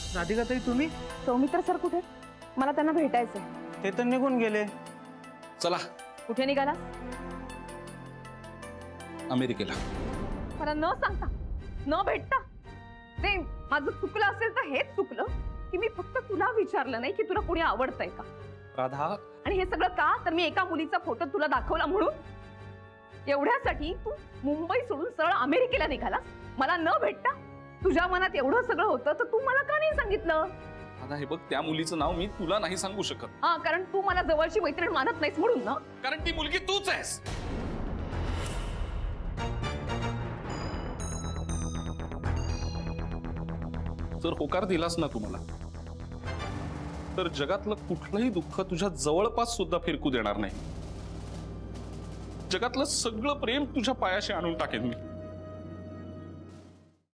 राधिका ताई तुम्ही? सौमित्र सर कुठे? मला त्यांना भेटायचंय. ते तर निघून गेले. चला. कुठे निघाला? अमेरिकेला. मला न सांगता, न भेटता. ते माझं चुकलं असेल तर हेच चुकलं की मी फक्त तुला विचारलं नाही की तुला कोणी आवडतंय का. राधा. आणि हे सगळं का? तर मी एका मुलीचा फोटो तुला दाखवला म्हणून. एवढ्यासाठी तू मुंबई सोडून सरळ अमेरिकेला निघालास मला न भेटता. तुझ्या मनात एवढं सगळं होतं तर तू मला का नाही सांगितलं? राधा हे बघ, त्या मुलीचं नाव मी तुला नाही सांगू शकत. हा, कारण तू मला जवळची मैत्रीण मानत नाहीस म्हणून ना. कारण ती मुलगी तूच आहेस. जर होकार दिलास ना तुम्हाला तर जगातलं कुठलंही दुःख तुझ्या जवळपास सुद्धा फिरकू देणार नाही. जगातलं सगळं प्रेम तुझ्या पायाशी आणून टाकेन मी.